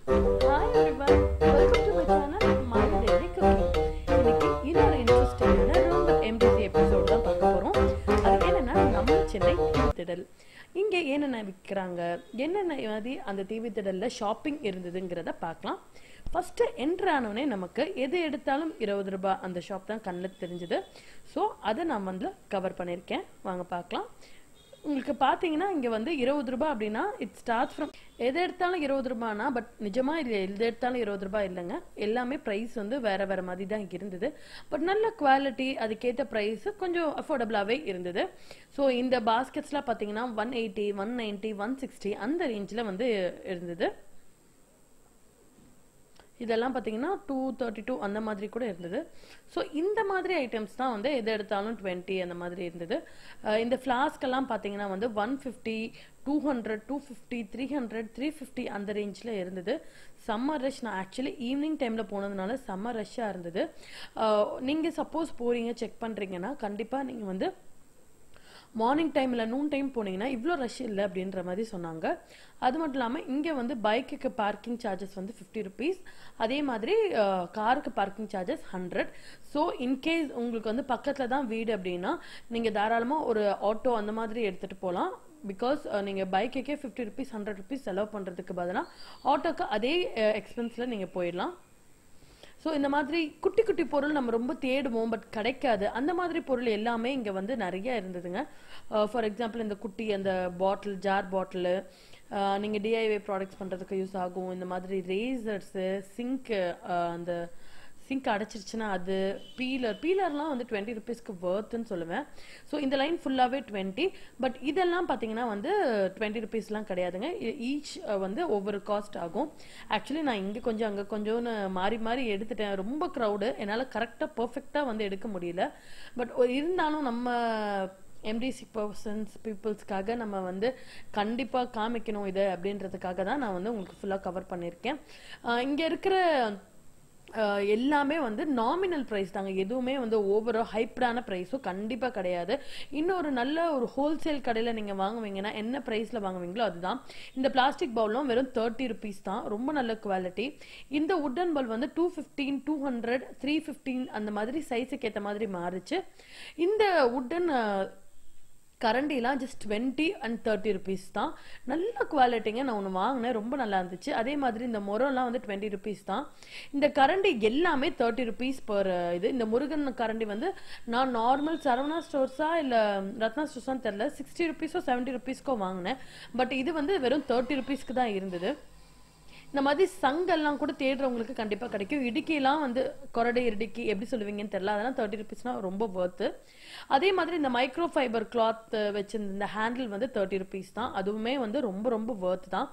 Hi everyone, welcome to my channel My Daily Cooking. இன்னைக்கு இன்னொரு இன்ட்ரெஸ்டிங்கான ரொம்ப MDC எபிசோட் தான் பார்க்க போறோம். அது என்னன்னா நம்ம சென்னை தீவுத்திடல். இங்க என்னென்ன விற்கிறாங்க, என்னென்ன மாதிரி அந்த தீவுத்திடல்ல ஷாப்பிங் இருந்ததுங்கிறத பார்க்கலாம். ஃபர்ஸ்ட் என்ட்ரு ஆனோடனே நமக்கு எது எடுத்தாலும் 20 ரூபாய் அந்த ஷாப் தான் கண்ணில் தெரிஞ்சுது. ஸோ அதை நான் வந்து கவர் பண்ணியிருக்கேன். வாங்க பார்க்கலாம். உங்களுக்கு பார்த்தீங்கன்னா இங்கே வந்து 20 ரூபாய் அப்படின்னா இட் ஸ்டார்ட் ஃப்ரம் எது எடுத்தாலும் 20 ரூபாய்னா, பட் நிஜமாக இல்லை, எது எடுத்தாலும் 20 ரூபாய் இல்லைங்க. எல்லாமே ப்ரைஸ் வந்து வேற வேற மாதிரி தான் இருந்தது. பட் நல்ல குவாலிட்டி, அதுக்கேற்ற ப்ரைஸ் கொஞ்சம் அஃபோர்டபுளாகவே இருந்தது. ஸோ இந்த பாஸ்கெட்ஸ்லாம் பார்த்தீங்கன்னா 180, 190, 160 அந்த ரேஞ்சில் வந்து இருந்தது. இதெல்லாம் பார்த்தீங்கன்னா 232 அந்த மாதிரி கூட இருந்தது. ஸோ இந்த மாதிரி ஐட்டம்ஸ் தான் வந்து எது எடுத்தாலும் 20 அந்த மாதிரி இருந்தது. இந்த ஃப்ளாஸ்கெல்லாம் பார்த்தீங்கன்னா வந்து 150, 200, 250, 300, 350 அந்த ரேஞ்சில் இருந்தது. Summer rush. நான் ஆக்சுவலி ஈவினிங் டைமில் போனதுனால சம்மர் ரஷ்ஷாக இருந்தது. நீங்கள் சப்போஸ் போகிறீங்க செக் பண்ணுறீங்கன்னா கண்டிப்பாக நீங்கள் வந்து மார்னிங் டைமில் நூன் டைம் போனீங்கன்னா இவ்வளோ ரஷ் இல்லை அப்படின்ற மாதிரி சொன்னாங்க. அது மட்டும் இல்லாமல் இங்கே வந்து பைக்குக்கு பார்க்கிங் சார்ஜஸ் வந்து 50 ருபீஸ், அதே மாதிரி காருக்கு பார்க்கிங் சார்ஜஸ் 100. ஸோ இன்கேஸ் உங்களுக்கு வந்து பக்கத்தில் தான் வீடு அப்படின்னா நீங்கள் தாராளமாக ஒரு ஆட்டோ அந்த மாதிரி எடுத்துகிட்டு போகலாம். பிகாஸ் நீங்கள் பைக்குக்கே 50 ருபீஸ் 100 ருபீஸ் செலவு பண்ணுறதுக்கு பதிலாக ஆட்டோக்கு அதே எக்ஸ்பென்ஸில் நீங்கள் போயிடலாம். ஸோ இந்த மாதிரி குட்டி குட்டி பொருள் நம்ம ரொம்ப தேடுவோம், பட் கிடைக்காது. அந்த மாதிரி பொருள் எல்லாமே இங்கே வந்து நிறைய இருந்ததுங்க. ஃபார் எக்ஸாம்பிள் இந்த குட்டி அந்த பாட்டில், ஜார் பாட்டிலு, நீங்கள் டிஐஒய் ப்ராடக்ட்ஸ் பண்ணுறதுக்கு யூஸ் ஆகும். இந்த மாதிரி ரேசர்ஸு, சிங்க்கு, அந்த சிங்க் அடைச்சிருச்சுன்னா அது, பீலர்லாம் வந்து 20 ருபீஸ்க்கு வர்த்துன்னு சொல்லுவேன். ஸோ இந்த லைன் ஃபுல்லாகவே 20. பட் இதெல்லாம் பார்த்தீங்கன்னா வந்து 20 ருபீஸ்லாம் கிடையாதுங்க. ஈச் வந்து ஒவ்வொரு காஸ்ட் ஆகும். ஆக்சுவலி நான் இங்கே கொஞ்சம் அங்கே கொஞ்சம்னு மாறி மாறி எடுத்துட்டேன். ரொம்ப க்ரௌடு, என்னால் கரெக்டாக பர்ஃபெக்டாக வந்து எடுக்க முடியல. பட் இருந்தாலும் நம்ம MDC பீப்புள்ஸ்க்காக நம்ம வந்து கண்டிப்பாக காமிக்கணும் இது அப்படின்றதுக்காக தான் நான் வந்து உங்களுக்கு ஃபுல்லாக கவர் பண்ணியிருக்கேன். இங்கே இருக்கிற எல்லாமே வந்து நாமினல் ப்ரைஸ் தாங்க. எதுவுமே வந்து ஓவரோ ஹைப்டான ப்ரைஸும் கண்டிப்பாக கிடையாது. இன்னொரு நல்ல ஒரு ஹோல்சேல் கடையில் நீங்கள் வாங்குவீங்கன்னா என்ன ப்ரைஸில் வாங்குவீங்களோ அதுதான். இந்த பிளாஸ்டிக் பவுலும் வெறும் 30 ருபீஸ் தான். ரொம்ப நல்ல குவாலிட்டி. இந்த உட்டன் பவுல் வந்து 215, 200, 315 அந்த மாதிரி சைஸுக்கு ஏற்ற மாதிரி மாறுச்சு. இந்த உட்டன் கரண்டிலாம் ஜஸ்ட் 20 and 30 ருபீஸ் தான். நல்ல குவாலிட்டிங்க. நான் ஒன்று வாங்கினேன், ரொம்ப நல்லா இருந்துச்சு. அதே மாதிரி இந்த மொரம்லாம் வந்து 20 ருபீஸ் தான். இந்த கரண்டி எல்லாமே 30 ருபீஸ் பர் இது. இந்த முருகன் கரண்டி வந்து நான் நார்மல் சரவணா ஸ்டோர்ஸா இல்லை ரத்னா ஸ்டோர்ஸான்னு தெரில, 60 ருபீஸோ 70 ருபீஸ்க்கோ வாங்கினேன். பட் இது வந்து வெறும் 30 ருபீஸ்க்கு தான் இருந்தது. இந்த மாதிரி சங்கெல்லாம் கூட தேடுறவங்களுக்கு கண்டிப்பாக கிடைக்கும். இடுக்கிலாம் வந்து கொரடை இடுக்கி எப்படி சொல்லுவீங்கன்னு தெரியல, அதெல்லாம் 30 ருபீஸ்னா ரொம்ப வர்த்து. அதே மாதிரி இந்த மைக்ரோ ஃபைபர் கிளாத் வச்சிருந்த இந்த ஹேண்டில் வந்து 30 ருபீஸ் தான். அதுவுமே வந்து ரொம்ப ரொம்ப வர்த்து தான்.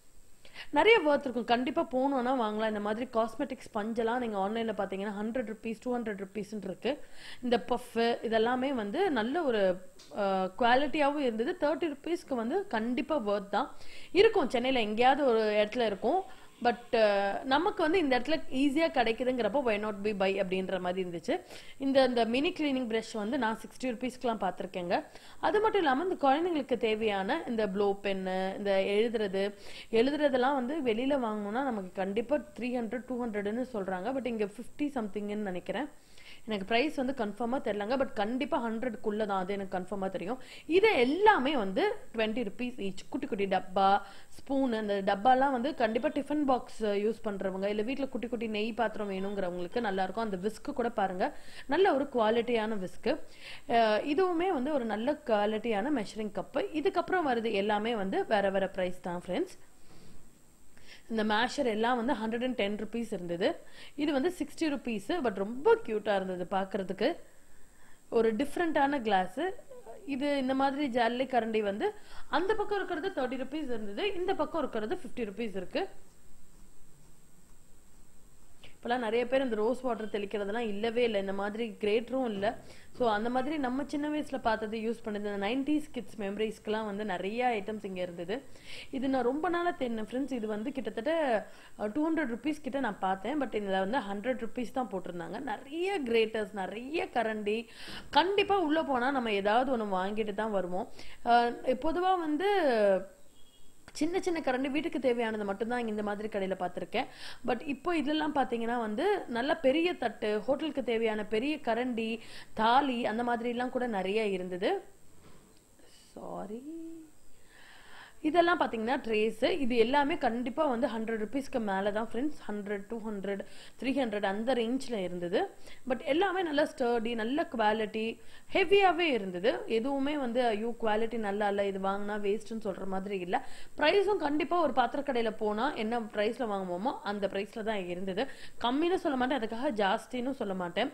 நிறைய வர்த் இருக்கும். கண்டிப்பாக போகணுன்னா வாங்கலாம். இந்த மாதிரி காஸ்மெட்டிக்ஸ் ஸ்பஞ்செல்லாம் நீங்கள் ஆன்லைனில் பார்த்தீங்கன்னா 100 ருபீஸ், 200 ருபீஸ்ன்னு இருக்கு. இந்த பஃப்பு இதெல்லாமே வந்து நல்ல ஒரு குவாலிட்டியாகவும் இருந்தது. 30 ருபீஸ்க்கு வந்து கண்டிப்பாக வர்த் தான் இருக்கும். சென்னையில் எங்கேயாவது ஒரு இடத்துல இருக்கும். பட் நமக்கு வந்து இந்த இடத்துல ஈஸியாக கிடைக்குதுங்கிறப்போ வை நாட் பி பை அப்படின்ற மாதிரி இருந்துச்சு. இந்த மினி கிளீனிங் ப்ரஷ் வந்து நான் 60 ருபீஸ்க்குலாம் பார்த்துருக்கேங்க. அது மட்டும் இல்லாமல் இந்த குழந்தைங்களுக்கு தேவையான இந்த ப்ளோ பென்னு, இந்த எழுதுறதெல்லாம் வந்து வெளியில் வாங்கணும்னா நமக்கு கண்டிப்பாக 300, 200ன்னு சொல்கிறாங்க. பட் இங்கே 50 சம்திங்னு நினைக்கிறேன். எனக்கு ப்ரைஸ் வந்து கன்ஃபார்மாக தெரிலங்க. பட் கண்டிப்பாக 100க்குள்ளே தான், அது எனக்கு கன்ஃபார்மாக தெரியும். இது எல்லாமே வந்து 20 ருபீஸ் ஈச். குட்டி குட்டி டப்பா, ஸ்பூனு, அந்த டப்பாலாம் வந்து கண்டிப்பாக டிஃபன் பாக்ஸ் யூஸ் பண்ணுறவங்க இல்லை வீட்டில் குட்டி குட்டி நெய் பாத்திரம் வேணுங்கிறவங்களுக்கு நல்லாயிருக்கும். அந்த விஸ்க்கு கூட பாருங்கள், நல்ல ஒரு குவாலிட்டியான விஸ்க்கு. இதுவுமே வந்து ஒரு நல்ல குவாலிட்டியான மெஷரிங் கப்பு. இதுக்கப்புறம் வருது எல்லாமே வந்து வேற வேற ப்ரைஸ் தான் ஃப்ரெண்ட்ஸ். இந்த மேஷர் எல்லாம் வந்து 110 ருபீஸ் இருந்தது. இது வந்து 60 ருபீஸ். பட் ரொம்ப க்யூட்டாக இருந்தது பார்க்குறதுக்கு. ஒரு டிஃப்ரெண்ட்டான கிளாஸு இது. இந்த மாதிரி ஜல்லி கரண்டி வந்து அந்த பக்கம் இருக்கிறது 30 ருபீஸ் இருந்தது, இந்த பக்கம் இருக்கிறது 50 ருபீஸ் இருக்கு. இப்போலாம் நிறைய பேர் இந்த ரோஸ் வாட்டர் தெளிக்கிறதுலாம் இல்லவே இல்லை. இந்த மாதிரி கிரேட்டரும் இல்லை. ஸோ அந்த மாதிரி நம்ம சின்ன வயசில் பார்த்தது யூஸ் பண்ணது. இந்த 90s கிட்ஸ் மெமரிஸ்க்கெலாம் வந்து நிறைய ஐட்டம்ஸ் இங்கே இருந்தது. இது நான் ரொம்ப நாளாக தேடினேன் ஃப்ரெண்ட்ஸ். இது வந்து கிட்டத்தட்ட 200 ருபீஸ் கிட்ட நான் பார்த்தேன். பட் இதில் வந்து 100 ருபீஸ் தான் போட்டிருந்தாங்க. நிறைய கிரேட்டர்ஸ், நிறைய கரண்டி. கண்டிப்பாக உள்ளே போனால் நம்ம ஏதாவது ஒன்று வாங்கிட்டு தான் வருவோம். பொதுவாக வந்து சின்ன சின்ன கரண்டி வீட்டுக்கு தேவையானது மட்டும்தான் இந்த மாதிரி கடையில் பார்த்துருக்கேன். பட் இப்போ இதெல்லாம் பார்த்தீங்கன்னா வந்து நல்ல பெரிய தட்டு, ஹோட்டலுக்கு தேவையான பெரிய கரண்டி, தாலி அந்த மாதிரிலாம் கூட நிறைய இருந்தது. சாரி, இதெல்லாம் பார்த்தீங்கன்னா ட்ரேஸ். இது எல்லாமே கண்டிப்பாக வந்து 100 ருபீஸ்க்கு மேலே தான் ஃப்ரெண்ட்ஸ். 100, 200, 300 அந்த ரேஞ்சில் இருந்தது. பட் எல்லாமே நல்ல ஸ்டர்டி, நல்ல குவாலிட்டி, ஹெவியாகவே இருந்தது. எதுவுமே வந்து ஐயோ குவாலிட்டி நல்லா இல்லை, இது வாங்கினா வேஸ்ட்டுன்னு சொல்கிற மாதிரி இல்லை. ப்ரைஸும் கண்டிப்பாக ஒரு பாத்திரக்கடையில் போனால் என்ன ப்ரைஸில் வாங்குவோமோ அந்த ப்ரைஸில் தான் இருந்தது. கம்மின்னு சொல்ல மாட்டேன், அதுக்காக ஜாஸ்தின்னு சொல்ல மாட்டேன்.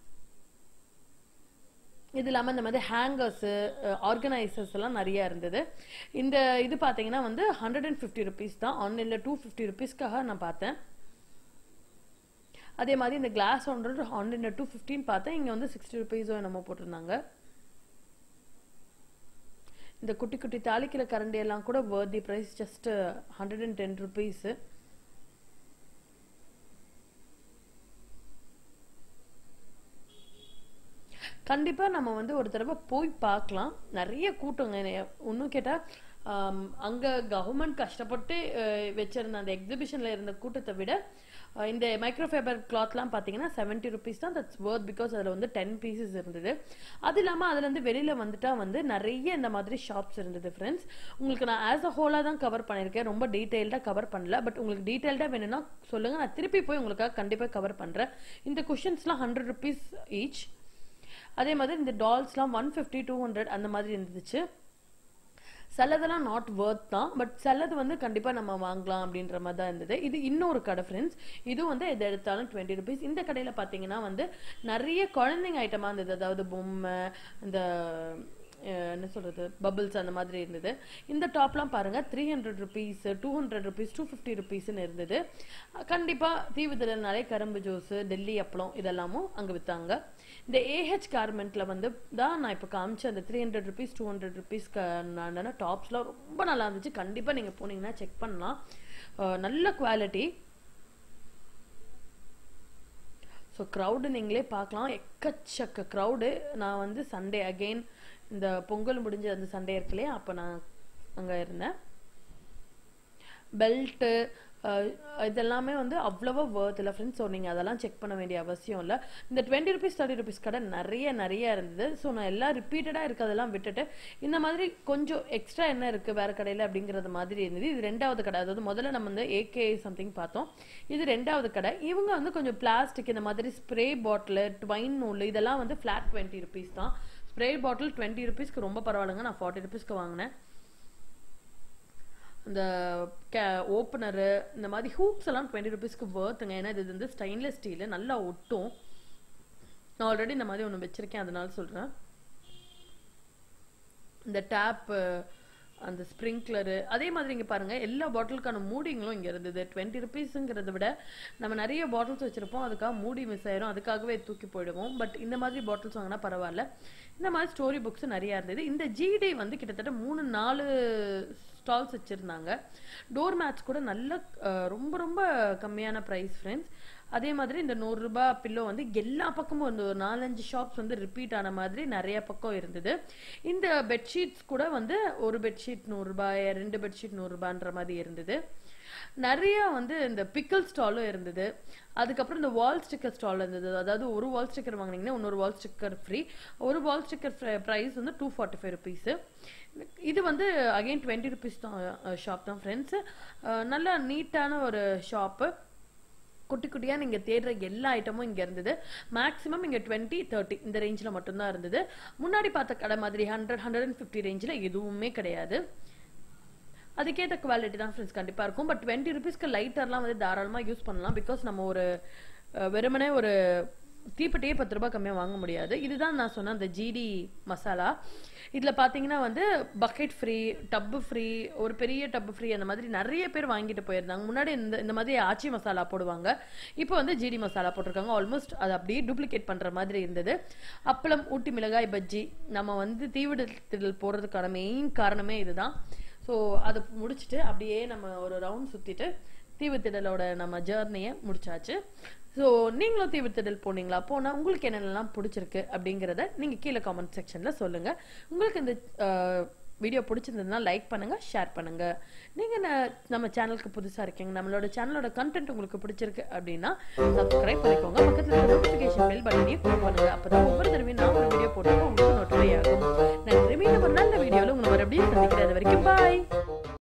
இது இல்லாமல் இந்த மாதிரி ஹேங்கர்ஸு, ஆர்கனைசர்ஸ் எல்லாம் நிறைய இருந்தது. இந்த இது பார்த்தீங்கன்னா வந்து 150 ருபீஸ் தான். ஆன்லைனில் 250 ருபீஸ்க்காக நான் பார்த்தேன். அதே மாதிரி இந்த கிளாஸ் ஆன்லைனில் 215 பார்த்தேன். இங்கே வந்து 60 ருபீஸோ என்னமோ போட்டிருந்தாங்க. இந்த குட்டி குட்டி தாளிக்கிற கரண்டி எல்லாம் கூட வர்தி ப்ரைஸ், ஜஸ்ட் 110 ருபீஸு. கண்டிப்பா நம்ம வந்து ஒரு தடவை போய் பார்க்கலாம். நிறைய கூட்டங்க. இன்னும் கேட்டா அங்க கவர்மெண்ட் கஷ்டப்பட்டு வச்சிருந்த அந்த எக்ஸிபிஷன்ல இருந்த கூட்டத்தை விட இந்த மைக்ரோஃபைபர் கிளாத்லாம் பார்த்தீங்கன்னா 70 ருபீஸ் தான். தட்ஸ் வர்த் பிகாஸ் அதில் வந்து 10 பீசஸ் இருந்தது. அது இல்லாமல் அதுலேருந்து வெளியில் வந்துட்டா வந்து நிறைய இந்த மாதிரி ஷாப்ஸ் இருந்தது ஃப்ரெண்ட்ஸ். உங்களுக்கு நான் ஆஸ் அ ஹோலாக தான் கவர் பண்ணியிருக்கேன், ரொம்ப டீட்டெயில்டாக கவர் பண்ணல. பட் உங்களுக்கு டீட்டெயில்டாக வேணும்னா சொல்லுங்கள், நான் திருப்பி போய் உங்களுக்காக கண்டிப்பாக கவர் பண்ணுறேன். இந்த குஷன்ஸ்லாம் 100 ருபீஸ் ஈச். அதே மாதிரி இந்த டால்ஸ்லாம் 150, 200 அந்த மாதிரி இருந்துச்சு. சிலதெல்லாம் நாட் வர்த் தான், பட் சிலது வந்து கண்டிப்பாக நம்ம வாங்கலாம் அப்படின்ற மாதிரி தான் இருந்தது. இது இன்னொரு கடை ஃப்ரெண்ட்ஸ். இதுவும் வந்து எது எடுத்தாலும் 20 ருபீஸ். இந்த கடையில் பார்த்தீங்கன்னா வந்து நிறைய குழந்தைங்க ஐட்டமாக இருந்தது. அதாவது பொம்மை, இந்த என்ன சொல்கிறது, பபிள்ஸ் அந்த மாதிரி இருந்தது. இந்த டாப்லாம் பாருங்கள் 300 ருபீஸ், 200 ருபீஸ், 250 ருபீஸ்ன்னு இருந்தது. கண்டிப்பாக தீவுதிடல்னாலே கரும்பு ஜூஸு, டெல்லி அப்பளம் இதெல்லாமும் அங்கே விற்றாங்க. இந்த ஏஹெச் கார்மெண்ட்டில் வந்து தான் நான் இப்போ காமிச்ச அந்த 300 ருபீஸ், 200 ருபீஸ்க்கு டாப்ஸ்லாம் ரொம்ப நல்லா இருந்துச்சு. கண்டிப்பாக நீங்கள் போனீங்கன்னா செக் பண்ணலாம், நல்ல குவாலிட்டி. ஸோ க்ரௌடு நீங்களே பார்க்கலாம், எக்கச்சக்க க்ரௌடு. நான் வந்து சண்டே அகெயின் இந்த பொங்கல் முடிஞ்ச அந்த சண்டே இருக்கு இல்லையா, அப்போ நான் அங்கே இருந்தேன். பெல்ட்டு இதெல்லாமே வந்து அவ்வளவா வர்த் இல்லை ஃப்ரெண்ட்ஸ். ஸோ நீங்கள் அதெல்லாம் செக் பண்ண வேண்டிய அவசியம் இல்லை. இந்த 20 ருபீஸ் 30 ருபீஸ் கடை நிறைய இருந்தது. ஸோ நான் எல்லாம் ரிப்பீட்டடாக இருக்கிறதெல்லாம் விட்டுட்டு இந்த மாதிரி கொஞ்சம் எக்ஸ்ட்ரா என்ன இருக்குது வேறு கடையில் அப்படிங்கிறது மாதிரி இருந்தது. இது ரெண்டாவது கடை. அதாவது முதல்ல நம்ம வந்து ஏகே சம்திங் பார்த்தோம், இது ரெண்டாவது கடை. இவங்க வந்து கொஞ்சம் பிளாஸ்டிக், இந்த மாதிரி ஸ்ப்ரே பாட்டில், ட்வைன் நூல் இதெல்லாம் வந்து ஃப்ளாட் 20 ருபீஸ் தான். ஸ்ப்ரே பாட்டில் 20 ருபீஸ்க்கு ரொம்ப பரவாயில்லைங்க. நான் 40 ருபீஸ்க்கு வாங்கினேன். இந்த ஓப்பனரு, இந்த மாதிரி ஹூப்ஸ் எல்லாம் 20 ருபீஸ்க்கு வர்த்துங்க. ஏன்னா இது வந்து ஸ்டெயின்லெஸ் ஸ்டீலு, நல்லா ஒட்டும். நான் ஆல்ரெடி இந்த மாதிரி ஒன்று வச்சிருக்கேன், அதனால சொல்கிறேன். இந்த டேப்பு, அந்த ஸ்ப்ரிங்க்லரு, அதே மாதிரி இங்கே பாருங்கள் எல்லா பாட்டிலுக்கான மூடிங்களும் இங்கே இருந்தது. 20 ருபீஸுங்கிறத விட நம்ம நிறைய பாட்டில்ஸ் வச்சுருப்போம், அதுக்காக மூடி மிஸ் ஆயிரும், அதுக்காகவே தூக்கி போயிடுவோம். பட் இந்த மாதிரி பாட்டில்ஸ் வாங்கினா பரவாயில்ல. இந்த மாதிரி ஸ்டோரி புக்ஸ் நிறையா இருந்தது. இந்த ஜிடி வந்து கிட்டத்தட்ட 3-4 ஸ்டால்ஸ் வச்சுருந்தாங்க. டோர் மேட்ஸ் கூட நல்ல ரொம்ப கம்மியான ப்ரைஸ் ஃப்ரெண்ட்ஸ். அதே மாதிரி இந்த 100 ரூபாய் பில்லோ வந்து எல்லா பக்கமும் வந்து ஒரு 4-5 ஷாப்ஸ் வந்து ரிப்பீட் ஆன மாதிரி நிறைய பக்கம் இருந்தது. இந்த பெட்ஷீட்ஸ் கூட வந்து ஒரு பெட்ஷீட் 100 ரூபாய், 2 பெட்ஷீட் 100 ரூபான்ற மாதிரி இருந்தது. நிறைய வந்து இந்த பிக்கல் ஸ்டாலும் இருந்தது. அதுக்கப்புறம் இந்த வால் ஸ்டிக்கர் ஸ்டால் இருந்தது. அதாவது ஒரு வால் ஸ்டிக்கர் வாங்கினீங்கன்னா இன்னொரு வால் ஸ்டிக்கர் ஃப்ரீ. ஒரு வால் ஸ்டிக்கர் ப்ரைஸ் வந்து 245 ருபீஸு. இது வந்து அகெயின் 20 ருபீஸ் தான் ஷாப் தான் ஃப்ரெண்ட்ஸு. நல்ல நீட்டான ஒரு ஷாப்பு. குட்டி குட்டியாக நீங்கள் தேடுற எல்லா ஐட்டமும் இங்கே இருந்தது. மேக்ஸிமம் இங்கே 20-30 இந்த ரேஞ்சில் மட்டும்தான் இருந்தது. முன்னாடி பார்த்த கடை மாதிரி 100-150 ரேஞ்சில் எதுவுமே கிடையாது. அதுக்கேற்ற குவாலிட்டி தான் ஃப்ரெண்ட்ஸ் கண்டிப்பாக இருக்கும். பட் 20 ருபீஸ்க்கு லைட்டர்லாம் வந்து தாராளமாக யூஸ் பண்ணலாம். பிகாஸ் நம்ம ஒரு வெறுமனே ஒரு தீப்பெட்டியே 10 ரூபாய் கம்மியாக வாங்க முடியாது. இதுதான் நான் சொன்ன அந்த ஜிடி மசாலா. இதில் பார்த்தீங்கன்னா வந்து பக்கெட் ஃப்ரீ, டப்பு ஃப்ரீ, ஒரு பெரிய டப்பு ஃப்ரீ, அந்த மாதிரி நிறைய பேர் வாங்கிட்டு போயிருந்தாங்க. முன்னாடி இந்த மாதிரி ஆச்சி மசாலா போடுவாங்க, இப்போ வந்து ஜிடி மசாலா போட்டிருக்காங்க. ஆல்மோஸ்ட் அது அப்படியே டூப்ளிகேட் பண்ணுற மாதிரி இருந்தது. அப்பளம், ஊட்டி மிளகாய் பஜ்ஜி, நம்ம வந்து தீவிடத்தில் போடுறதுக்கான மெயின் காரணமே இதுதான். ஸோ அதை முடிச்சுட்டு அப்படியே நம்ம ஒரு ரவுண்ட் சுற்றிட்டு தீவுத்திடலோட நம்ம ஜேர்னியை முடிச்சாச்சு. ஸோ நீங்களும் தீவுத்திடல் போனீங்களா? போனால் உங்களுக்கு என்னென்னலாம் பிடிச்சிருக்கு அப்படிங்கிறத நீங்கள் கீழே காமெண்ட் செக்ஷனில் சொல்லுங்கள். உங்களுக்கு இந்த வீடியோ பிடிச்சிருந்ததுன்னா லைக் பண்ணுங்க, ஷேர் பண்ணுங்க. நீங்க நம்ம சேனலுக்கு புதுசா இருக்கீங்க, நம்மளோட சேனலோட கண்டென்ட் உங்களுக்கு பிடிச்சிருக்கு அப்படின்னா சப்ஸ்கிரைப் பண்ணிக்கோங்க. பக்கத்துல இருக்க நோட்டிஃபிகேஷன் பெல் பட்டனையும் கிளிக் பண்ணுங்க. அப்பதான்